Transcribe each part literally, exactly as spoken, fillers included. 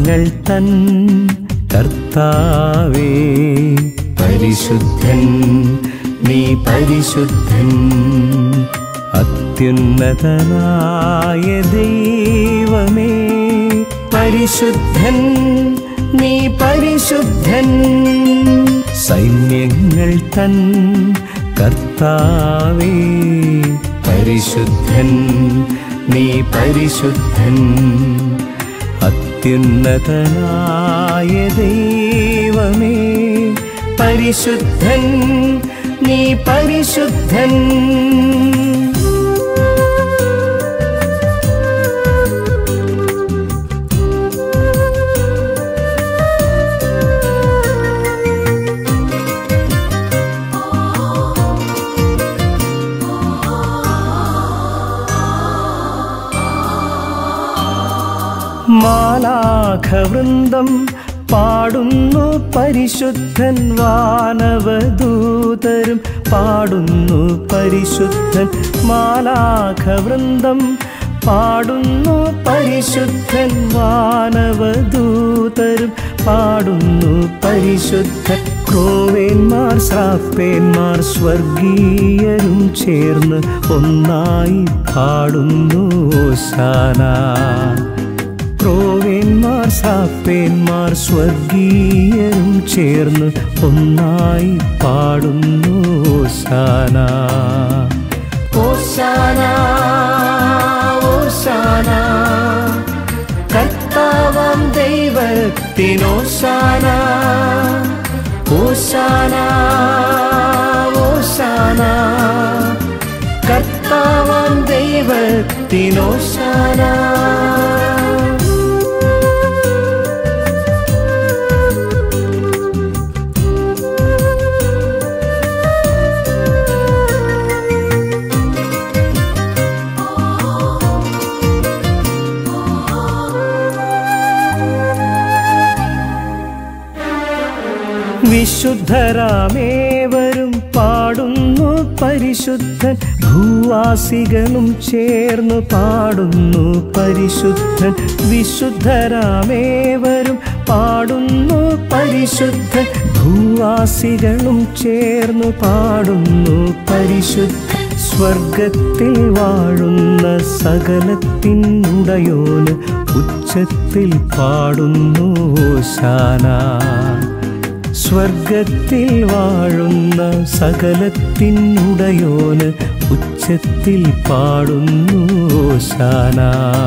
സൈന്യങ്ങൾ തൻ കർത്താവേ പരിശുദ്ധൻ നീ പരിശുദ്ധൻ അത്യുന്നതനായ ദൈവമേ പരിശുദ്ധൻ നീ പരിശുദ്ധൻ സൈന്യങ്ങൾ തൻ കർത്താവേ പരിശുദ്ധൻ നീ പരിശുദ്ധൻ അത്യുന്നതനായ ദൈവമേ പരിശുദ്ധൻ നീ പരിശുദ്ധൻ മാലാഖവൃന്ദം പാടുന്നു പരിശുദ്ധൻ വാനവദൂതരും പാടുന്നു പരിശുദ്ധൻ മാലാഖവൃന്ദം പാടുന്നു പരിശുദ്ധൻ വാനവദൂതരും പാടുന്നു പരിശുദ്ധൻ ക്രോവേന്മാർ ശ്രാപ്പേന്മാർ സ്വർഗീയരും ചേർന്ന് ഒന്നായി പാടുന്നു ഹോശാന ക്രോവേന്മാർ ശ്രാപ്പേന്മാർ സ്വർഗീയരും ചേർന്ന് ഒന്നായി പാടുന്നു ഹോശാന ഹോശാന ഹോശാന കർത്താവാം ദൈവത്തിനോശാന ഹോശാന ഹോശാന കർത്താവാം ദൈവത്തിനോശാന വിശുദ്ധരാമേവരും പാടുന്നു പരിശുദ്ധൻ ഭൂവാസികളും ചേർന്ന് പാടുന്നു പരിശുദ്ധൻ വിശുദ്ധരാമേവരും പാടുന്നു പരിശുദ്ധൻ ഭൂവാസികളും ചേർന്ന് പാടുന്നു പരിശുദ്ധൻ സ്വർഗത്തിൽ വാഴുന്ന സകലത്തിനുടയോന് ഉച്ചത്തിൽ പാടുന്നു ഹോശാന സ്വർഗത്തിൽ വാഴുന്ന സകലത്തിനുടയോന് ഉച്ചത്തിൽ പാടുന്നു ഹോശാന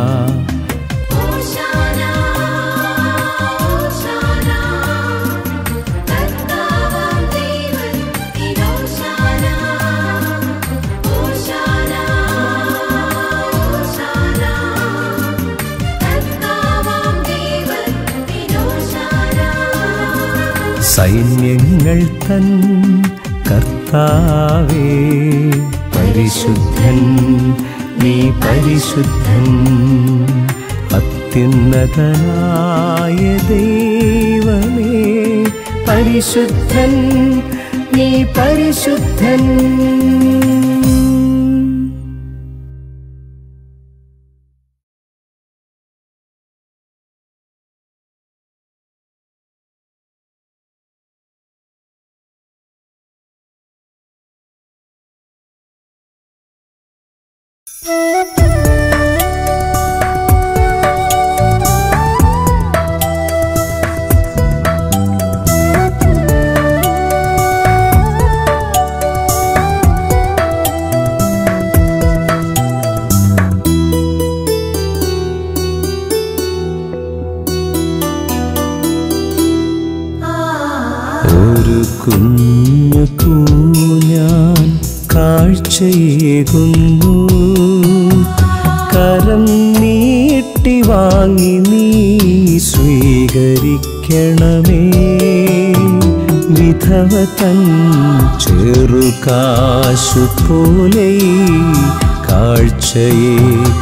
സൈന്യങ്ങൾ തൻ കർത്താവേ പരിശുദ്ധൻ നീ പരിശുദ്ധൻ അത്യുന്നതനായ ദൈവമേ പരിശുദ്ധൻ നീ പരിശുദ്ധൻ ഒരു കുഞ്ഞു കൂഞ്ഞാൻ കാഴ്ചയേകുന്നു കരം നീട്ടി വാങ്ങി നീ സ്വീകരിക്കണമേ വിധവ തൻ ചെറുകാശു പോലെ കാഴ്ചയെ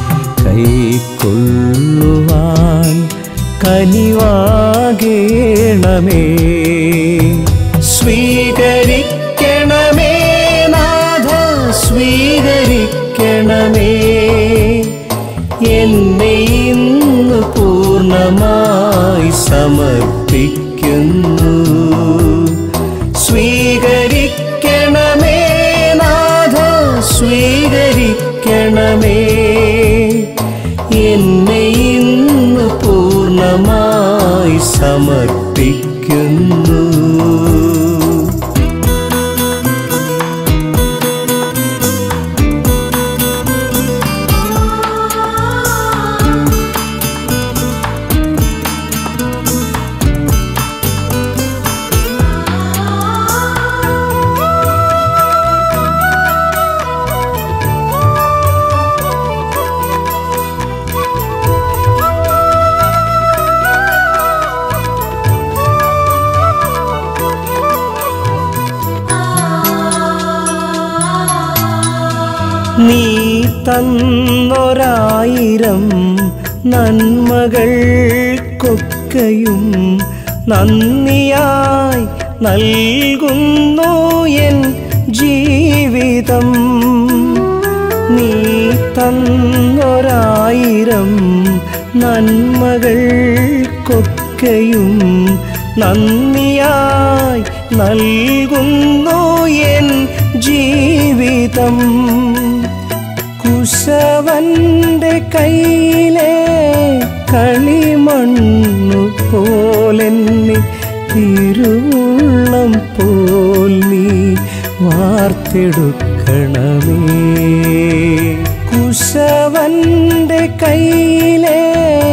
കൈക്കൊള്ളുവാൻ കനിവാകേണമേ സ്വീകരിക്കണമേ നാഥ സ്വീകരിക്കണമേ എന്നെ ഇന്ന് പൂർണ്ണമായി സമർപ്പിക്കുന്നു. സ്വീകരിക്കണമേ നാഥ, സ്വീകരിക്കണമേ എന്നെ ഇന്ന് പൂർണ്ണമായി സമർപ്പിക്കുന്നു. നീ തന്നൊരായിരം നന്മകൾക്കൊക്കെയും നന്ദിയായി നൽകുന്നു എൻ ജീവിതം. നീ തന്നൊരായിരം നന്മകൾക്കൊക്കെയും നന്ദിയായി നൽകുന്നു എൻ ജീവിതം. കുശവന്റെ കയ്യിലെ കളിമണ്ണു പോലെന്നെ തിരുവുള്ളം പോൽ നീ വാർത്തെടുക്കണമേ. കുശവന്റെ കയ്യിലെ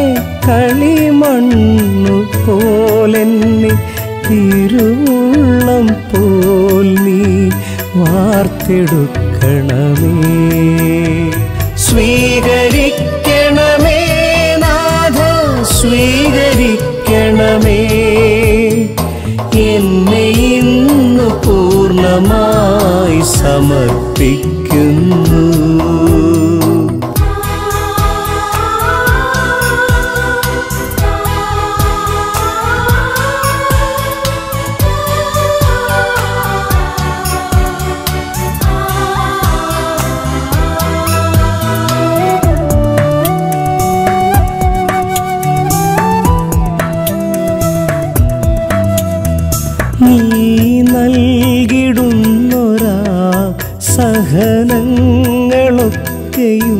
കളിമണ്ണു പോലെന്നെ തിരുവുള്ളം പോൽ നീ വാർത്തെടുക്കണമേ. സ്വീകരിക്കണമേ നാഥ, സ്വീകരിക്കണമേ എന്നെ ഇന്ന് പൂർണ്ണമായി സമർപ്പിക്കുന്നു. നീ നൽകിടുന്നൊരാ സഹനങ്ങളൊക്കെയും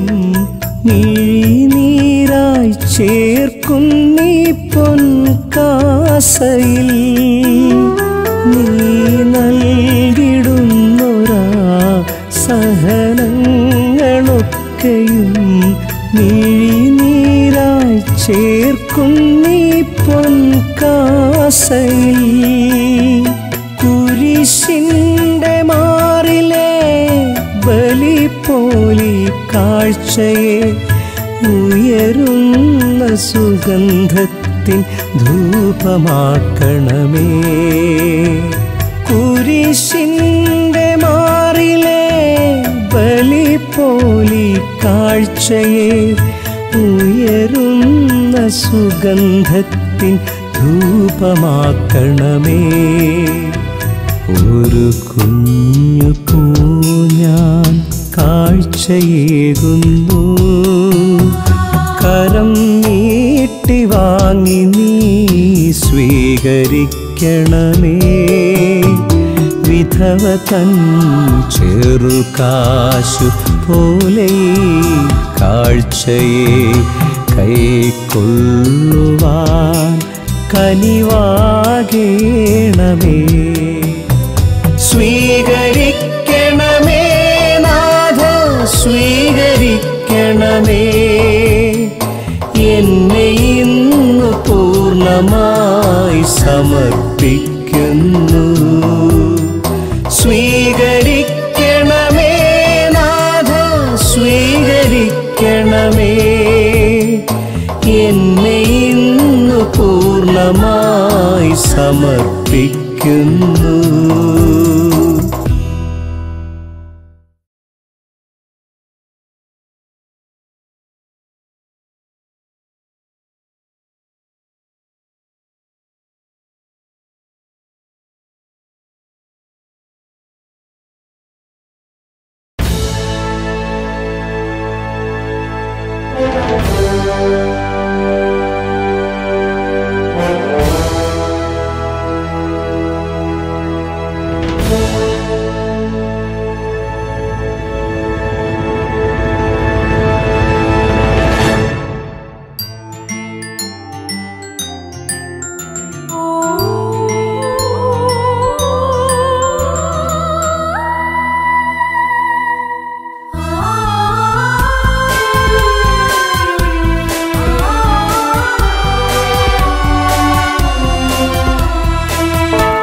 മിഴിനീരായി ചേർക്കും നീ പൊൻകാസയിൽ. നീ നൽകിടുന്നൊരാ സഹനങ്ങളൊക്കെയും മിഴിനീരായി ചേർക്കും നീ പൊൻകാസയിൽ. കുരിശിൻ്റെ മാറിലെ ബലി പോലി കാഴ്ചയെ ഉയരുന്ന സുഗന്ധത്തിൻ ധൂപമാക്കണമേ. കുരിശിൻ്റെ മാറിലെ ബലി പോലി കാഴ്ചയെ ഉയരുന്ന സുഗന്ധത്തിൻ ധൂപമാക്കണമേ. ഒരു കുഞ്ഞു പൂ ഞാൻ കാഴ്ചയേകുന്നു, കരം നീട്ടി വാങ്ങി നീ സ്വീകരിക്കണമേ. വിധവ തൻ ചെറുകാശു പോലെ കാഴ്ചയെ കൈക്കൊള്ളുവാൻ കനിവാകേണമേ. സ്വീകരിക്കണമേ നാഥ, സ്വീകരിക്കണമേ എന്നെ ഇന്ന് പൂർണ്ണമായി സമർപ്പിക്കുന്നു. സ്വീകരിക്കണമേ നാഥ, സ്വീകരിക്കണമേ എന്നെ ഇന്ന് പൂർണ്ണമായി സമർപ്പിക്കുന്നു. Thank you.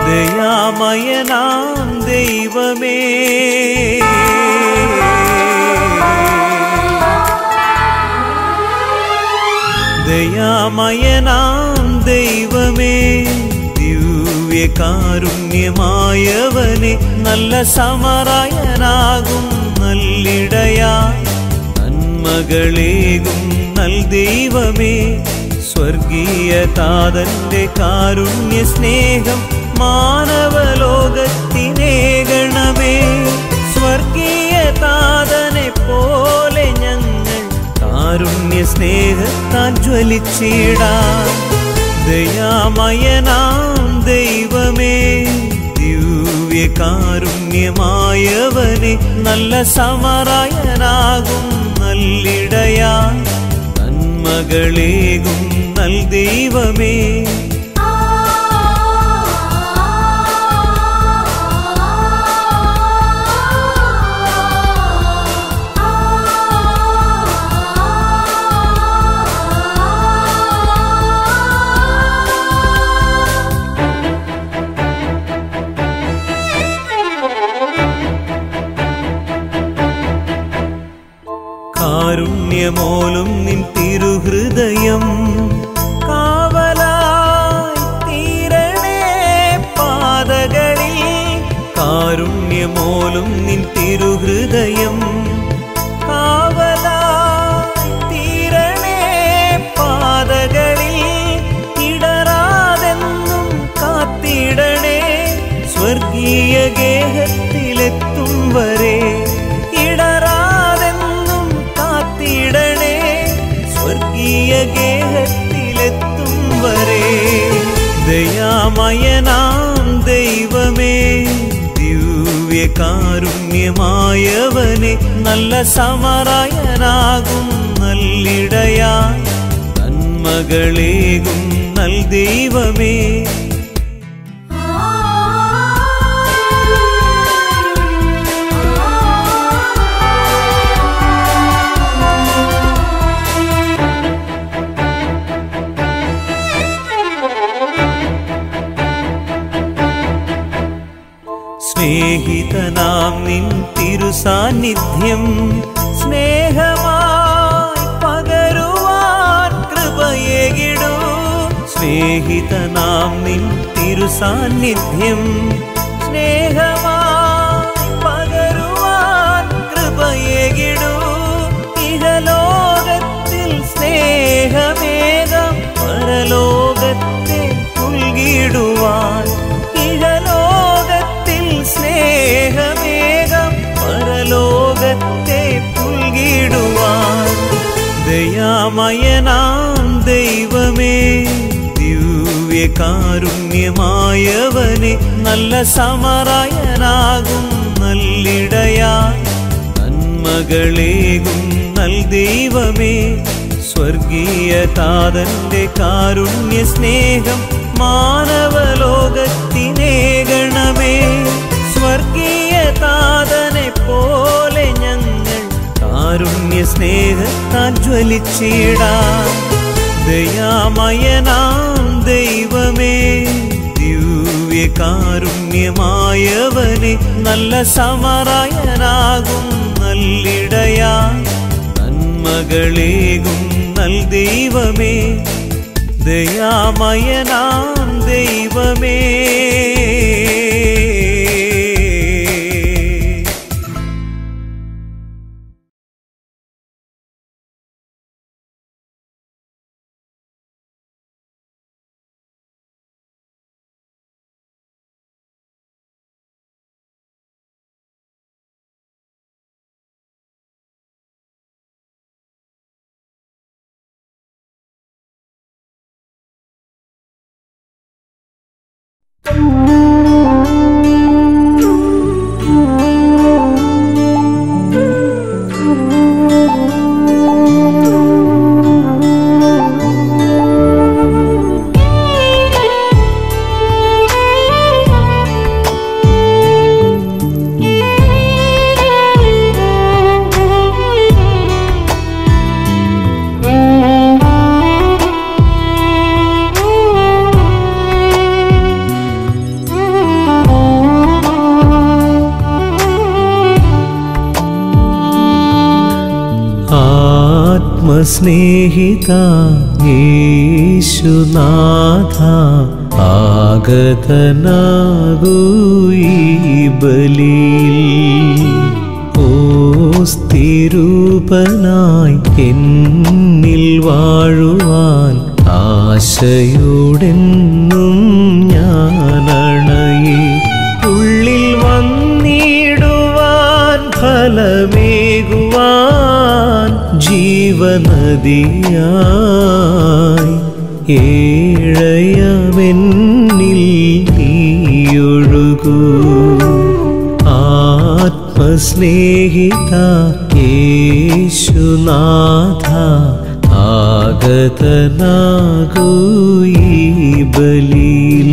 ദയാമയനാം ദൈവമേ ദയാമയനാം ദൈവമേ ദിവ്യകാരുണ്യമായവനെ നല്ല സമറായനാകും നല്ലിടയാ നന്മകളേകും നൽ ദൈവമേ സ്വർഗീയ താതന്റെ കാരുണ്യ സ്നേഹം മാനവലോകത്തിനേകണമേ സ്വർഗീയ താതനെ പോലെ ഞങ്ങൾ കാരുണ്യ സ്നേഹത്താൽ ജ്വലിച്ചിടാം ദയാമയനാം ദൈവമേ ദിവ്യകാരുണ്യമായവനെ നല്ല സമറായനാകും നല്ലിടയാ നന്മകളേകും നൽ ദൈവമേ കാരുണ്യമോലും നിൻ തിരുഹൃദയം കാവലായി തീരണേ പാതകളിൽ കാരുണ്യമോലും നിൻ തിരുഹൃദയം കാവലായി തീരണേ പാതകളിൽ ഇടറാതെന്നും കാത്തിടണേ സ്വർഗീയ ഗേഹത്തിലെത്തും വരെ ഇടറാതെന്നും കാത്തിടണേ സ്വർഗീയ ഗേഹത്തിലെത്തും വരെ ദയാമയനാം ദൈവമേ ദിവ്യകാരുണ്യമായവനെ നല്ല സമറായനാകും നല്ലിടയാ നന്മകളേകും നൽ ദൈവമേ സ്നേഹിതനാം നിൻ തിരുസാന്നിധ്യം സ്നേഹമായി പകരുവാൻ കൃപയേകിടൂ സ്നേഹിതനാം നിൻ തിരുസാന്നിധ്യം സ്നേഹമായി പകരുവാൻ കൃപയേകിടൂ ഇഹലോകത്തിൽ സ്നേഹമേകം പരലോകത്തെ പുൽകിടുവാൻ ഇഹലോകത്തിൽ സ്നേഹമേകം പരലോകത്തെ പുൽകിടുവാൻ ദയാമയനാം ദൈവമേ ദിവ്യകാരുണ്യമായവനെ നല്ല സമറായനാകും നല്ലിടയാ നന്മകളേകും നൽ ദൈവമേ സ്വർഗീയ താതന്റെ കാരുണ്യ സ്നേഹം മാനവലോകത്തിനേകണമേ സ്വർഗീയ താതനെ പോലെ ഞങ്ങൾ കാരുണ്യ സ്നേഹത്താൽ ജ്വലിച്ചിടാം ദയാമയനാം ദൈവമേ ദിവ്യകാരുണ്യമായവനെ നല്ല സമറായനാകും നല്ലിടയാ നന്മകളേകും നൽ ദൈവമേ ദയാമയനാം ദൈവമേ Oh ആത്മസ്നേഹിത യേശുനാഥ ആഗതനാകൂ ഈ ബലിയിൽ. ഓസ്തിരൂപനായി എന്നിൽ വാഴുവാൻ ആശയോടെന്നും ഞാനണയേ. ഉള്ളിൽ വന്നിടുവാൻ ഫലമേകുവാൻ ജീവനദിയായി ഏഴയമെന്നിൽ നീയൊഴുകൂ. ആത്മസ്നേഹിത യേശുനാഥ ആഗതനാകൂ ഈ ബലിയിൽ.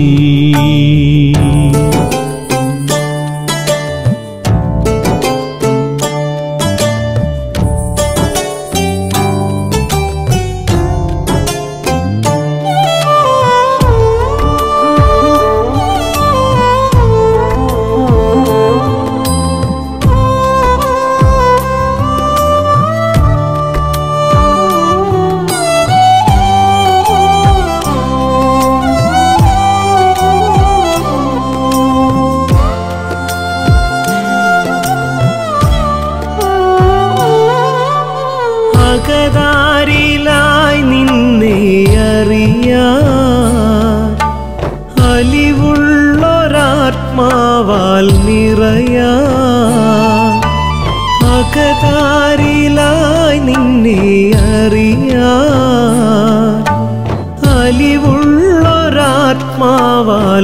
അകതാരിലായി നിന്നെ അറിയാൻ അലിവുള്ളൊരാത്മാവാൽ നിറയാൻ. അകതാരിലായി നിന്നെ അറിയാൻ അലിവുള്ളൊരാത്മാവാൽ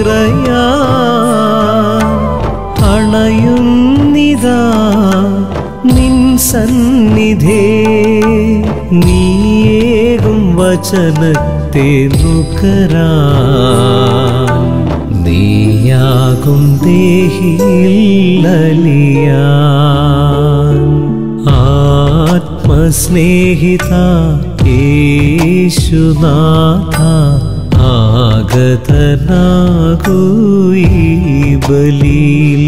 നിറയാൻ. അണയുന്നിതാ നിൻ സന്നിധേ, നീയേകും വചനത്തെ നുകരാൻ. നീയാകും ദേഹിയിൽ അലിയാൻ. ആത്മസ്നേഹിത യേശുനാഥ ആഗതനാകൂ ഈ ബലിയിൽ.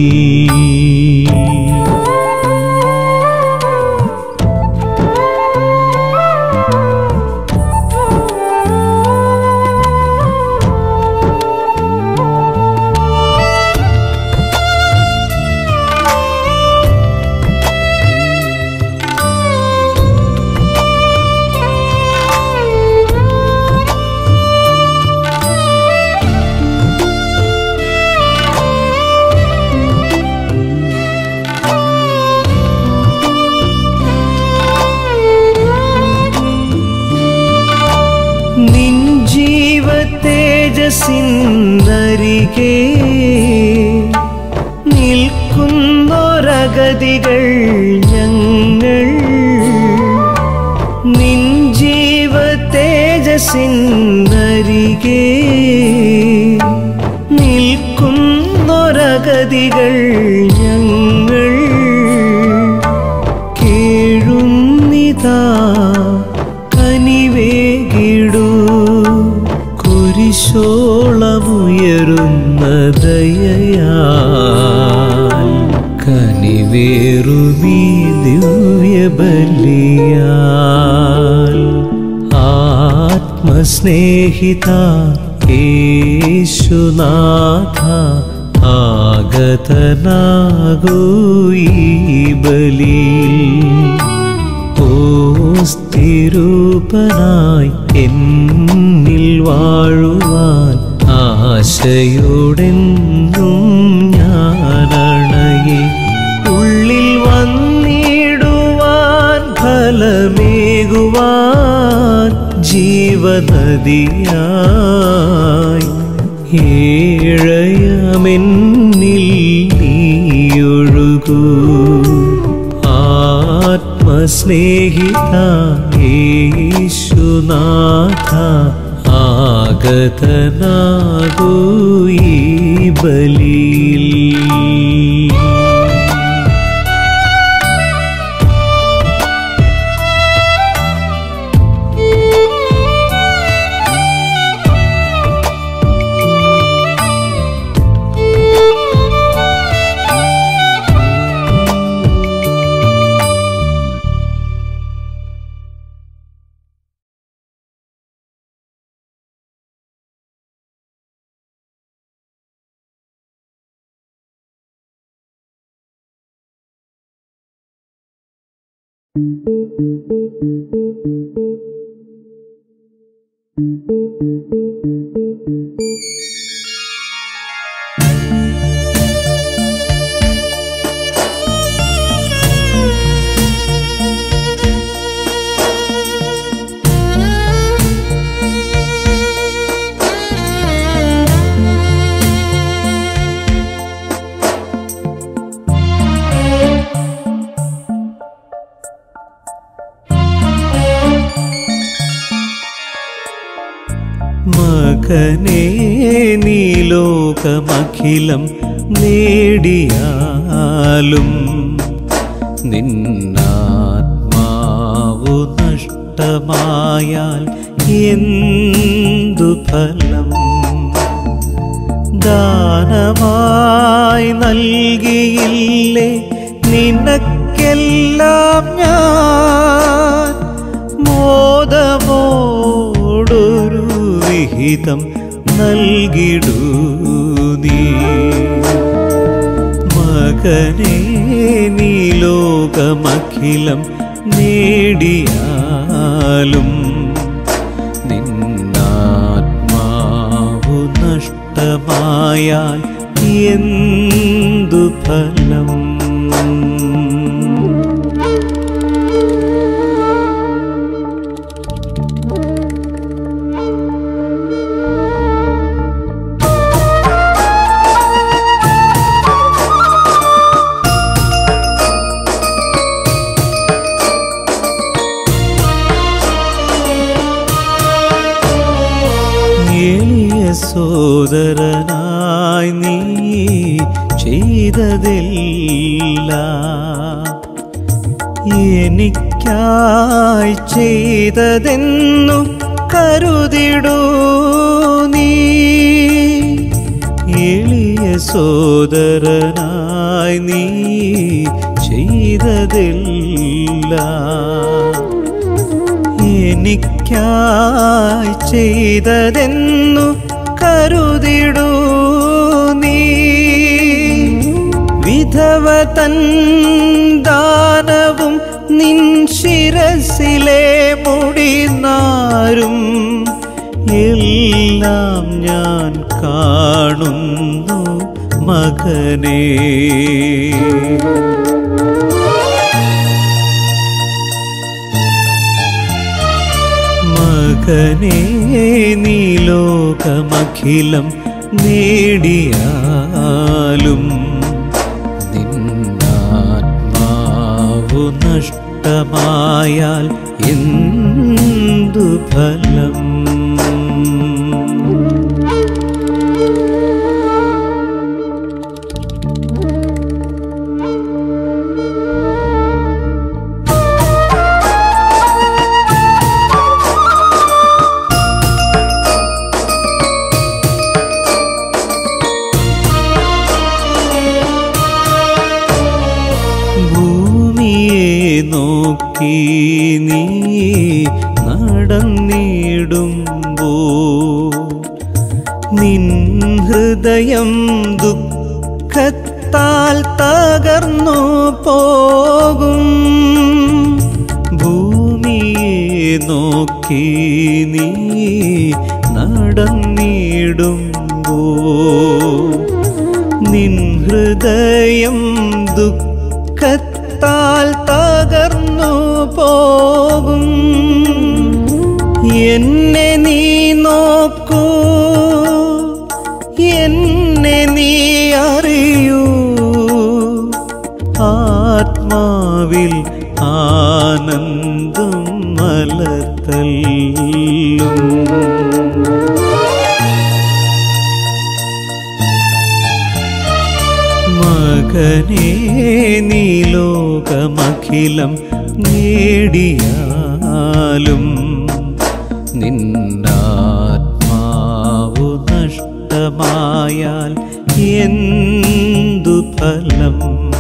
നിൻ ജീവതേജസ്സിനരികെ നിൽക്കുന്നൊരഗതികൾ ഞങ്ങൾ. നിൻ ജീവതേജസ്സിനരികെ നിൽക്കുന്നൊരഗതികൾ ഞങ്ങൾ. കേഴുന്നിതാ കനിവേകിടൂ, കുരിശോളമുയരുന്ന ദയയാൽ. കനിവേറുമീ ദിവ്യബലിയാൽ. ആത്മസ്നേഹിത യേശുനാഥ ആഗതനാകൂ ഈ ബലിയിൽ. ഓസ്തിരൂപനായി എന്നിൽ വാഴുവാൻ ആശയോടെന്നും ഞാനണയേ. ഉള്ളിൽ വന്നിടുവാൻ ഫലമേകുവാൻ ജീവനദിയായി ഏഴയമെന്നിൽ നീയൊഴുകൂ. ആത്മസ്നേഹിത യേശുനാഥ ആഗതനാകൂ ഈ ബലിയിൽ. മകനേ നീ ലോകമഖിലം നേടിയാലും നിന്നാത്മാവു നഷ്ടമായാൽ എന്തു ഫലം? ദാനമായി നൽകിയില്ലേ നിനക്കെല്ലാം ഞാൻ, മോദമോടൊരു വിഹിതം നൽകിടൂ നീ. മകനേ നീ ലോകമഖിലം നേടിയാലും നിന്നാത്മാവു നഷ്ടമായാൽ എന്തു ഫലം? സോദരനായി നീ ചെയ്തതെല്ലാം എനിക്കായി ചെയ്തതെന്നു കരുതിടൂ നീ. എളിയ സോദരനായി നീ ചെയ്തതെല്ലാം എനിക്കായി ചെയ്തതെന്നു കരുതിടൂ നീ. വിധവ തൻ ദാനവും നിൻ ശിരസിലെ മുടിനാരും എല്ലാം ഞാൻ കാണുന്നു മകനേ. മകനേ നീ ലോകമഖിലം നേടിയാലും നിന്നാത്മാവു നഷ്ടമായാൽ എന്തു ഫലം? നോക്കി നീ നടന്നിടുമ്പോൾ നിൻ ഹൃദയം ദുഃഖത്താൽ തകർന്നു പോകും. ഭൂമിയെ നോക്കി നീ നടന്നിടുമ്പോൾ നിൻ ഹൃദയം ദുഃഖത്താൽ തകർന്നു പോകും. എന്നെ നീ നോക്കൂ, എന്നെ നീ അറിയൂ, ആത്മാവിൽ ആനന്ദം മലതല്ലും. മകനേ നീ ലോകമഖിലം നേടിയാലും നിന്നാത്മാവു നഷ്ടമായാൽ എന്തു ഫലം?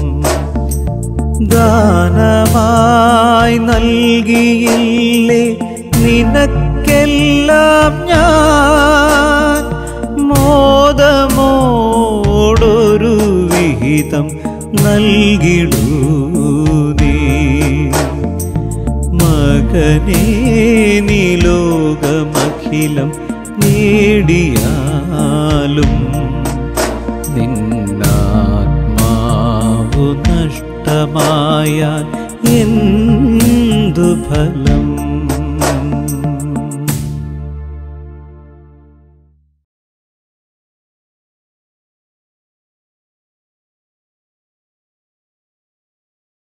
ദാനമായി നൽകിയില്ലേ നിനക്കെല്ലാം ഞാൻ, മോദമോടൊരു വിഹിതം നൽകിടൂ നീ. മകനേ നീ ലോകമഖിലം നേടിയാലും നിന്നാത്മാവു നഷ്ടമായാൽ എന്തു ഫലം?